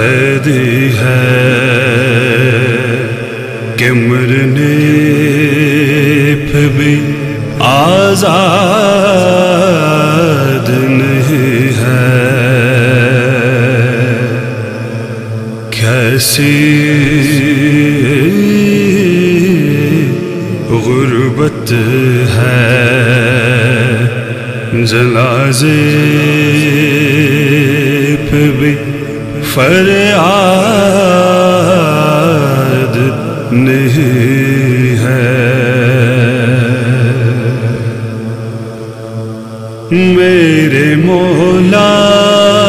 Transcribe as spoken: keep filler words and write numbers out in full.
قیدی ہے کہ مرنے پہ بھی آزاد نہیں ہے. کیسی غربت ہے جنازے پہ بھی فریاد نہیں ہے. میرے مولا